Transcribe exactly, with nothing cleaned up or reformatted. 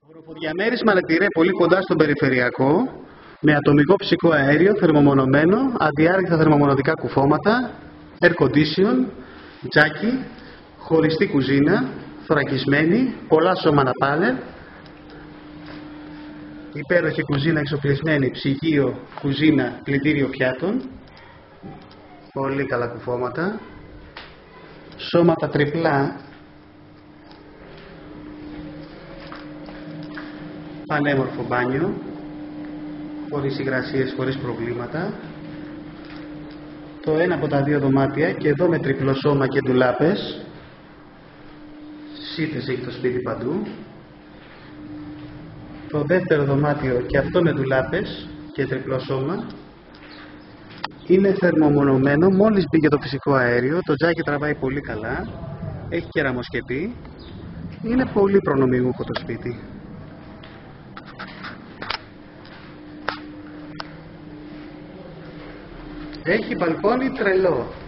Αγροποδιαμέρισμα Λετηρέ, πολύ κοντά στον περιφερειακό, με ατομικό φυσικό αέριο, θερμομονωμένο, αδιάρρηκτα θερμομονωτικά κουφώματα, air condition, τζάκι, χωριστή κουζίνα, θωρακισμένη, πολλά σώματα πάλερ, υπέροχη κουζίνα εξοπλισμένη, ψυγείο, κουζίνα, πλυντήριο πιάτων, πολύ καλά κουφώματα, σώματα τριπλά, πανέμορφο μπάνιο, χωρίς υγρασίες, χωρίς προβλήματα. Το ένα από τα δύο δωμάτια και εδώ με τριπλό σώμα και ντουλάπες. Σίτες έχει το σπίτι παντού. Το δεύτερο δωμάτιο και αυτό με ντουλάπες και τριπλό σώμα. Είναι θερμομονωμένο, μόλις μπήκε το φυσικό αέριο, το τζάκι τραβάει πολύ καλά, έχει κεραμοσκεπή. Είναι πολύ προνομιούχο το σπίτι. Έχει μπαλκόνι τρελό.